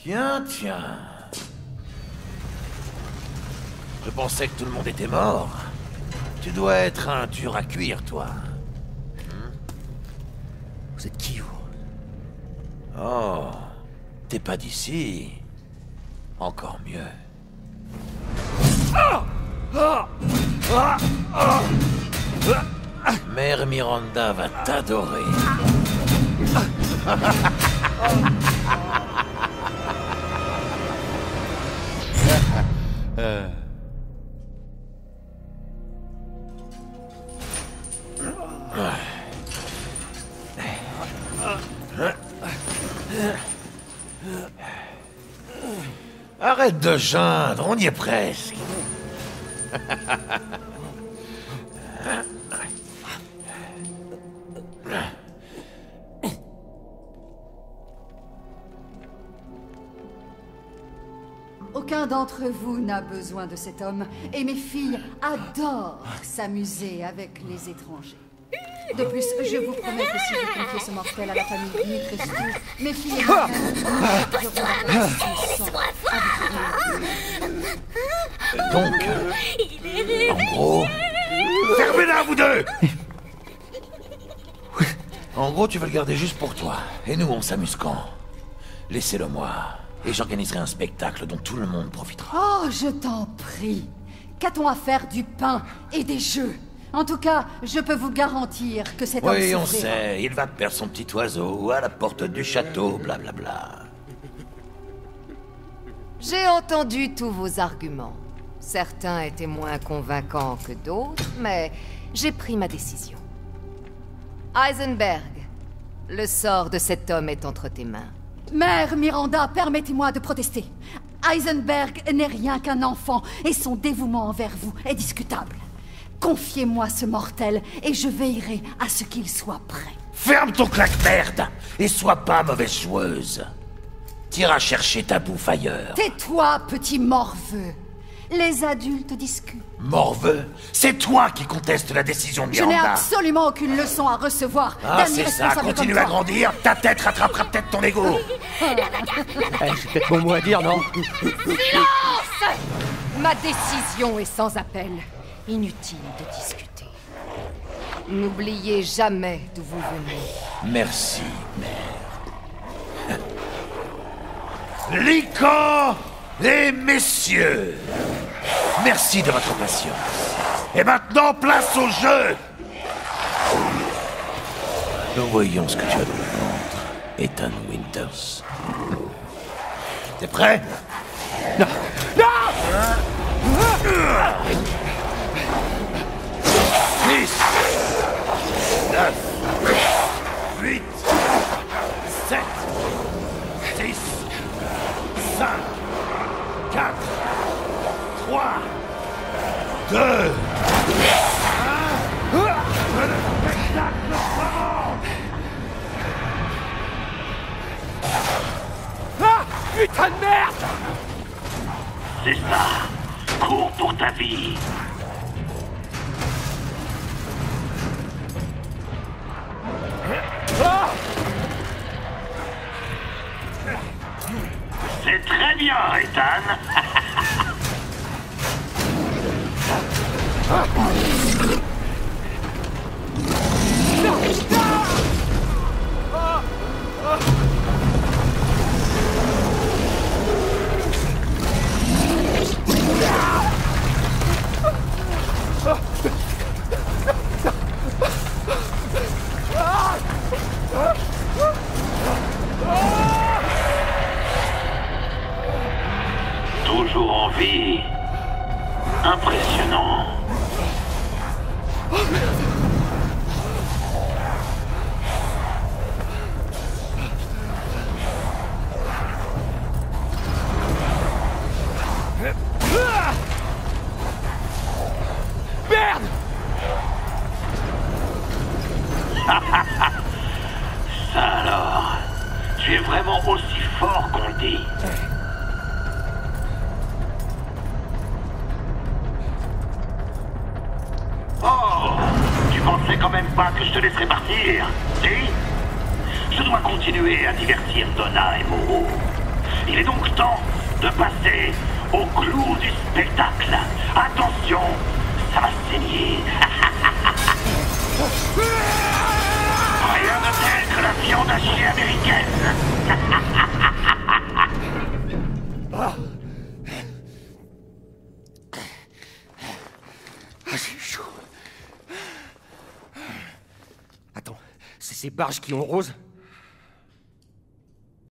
Tiens, tiens. Je pensais que tout le monde était mort. Tu dois être un dur à cuire, toi. Vous êtes qui, vous? Oh, t'es pas d'ici. Encore mieux. Mère Miranda va t'adorer. Arrête de geindre, on y est presque. Aucun d'entre vous n'a besoin de cet homme, et mes filles adorent s'amuser avec les étrangers. De plus, je vous promets que si vous confiez ce mortel à la famille Nitrescu, mes filles et moi-même devront avoir ce sang avec Donc, en gros... Fermez-la, vous deux! En gros, tu veux le garder juste pour toi. Et nous, on s'amuse quand? Laissez-le moi. Et j'organiserai un spectacle dont tout le monde profitera. Oh, je t'en prie. Qu'a-t-on à faire du pain et des jeux? En tout cas, je peux vous garantir que cet homme Oui, on souffrira. sait. Il va perdre son petit oiseau à la porte du château, blablabla. J'ai entendu tous vos arguments. Certains étaient moins convaincants que d'autres, mais j'ai pris ma décision. Heisenberg, le sort de cet homme est entre tes mains. Mère Miranda, permettez-moi de protester. Heisenberg n'est rien qu'un enfant, et son dévouement envers vous est discutable. Confiez-moi ce mortel, et je veillerai à ce qu'il soit prêt. Ferme ton claque-merde et sois pas mauvaise joueuse. T'iras chercher ta bouffe ailleurs. Tais-toi, petit morveux. Les adultes discutent. Morveux, c'est toi qui contestes la décision de Je n'ai Miranda. absolument aucune leçon à recevoir Ah, d'un c'est ça, irresponsable continue comme à toi. grandir, ta tête rattrapera peut-être ton ego. C'est peut-être mon mot à dire, non? Silence! Ma décision est sans appel. Inutile de discuter. N'oubliez jamais d'où vous venez. Merci, mère. Lycan et messieurs, merci de votre patience. Et maintenant, place au jeu. Nous voyons ce que tu as de ventre, Ethan Winters. T'es prêt? Non! Non! 10, 9, 8, 7, 6, 5, 4, 3, 2, 1. Le spectacle commence! Ah! Putain de merde! C'est ça. Cours pour ta vie. Ah! C'est très bien, Ethan. Toujours en vie. Impressionnant. Merde! Ça alors. Tu es vraiment aussi fort qu'on le dit. Oh, tu pensais quand même pas que je te laisserais partir, si? Je dois continuer à divertir Donna et Moreau. Il est donc temps de passer au clou du spectacle. Attention, ça va saigner. Rien de tel que la viande hachée américaine. J'ai chaud. Attends, c'est ces barges qui ont rose?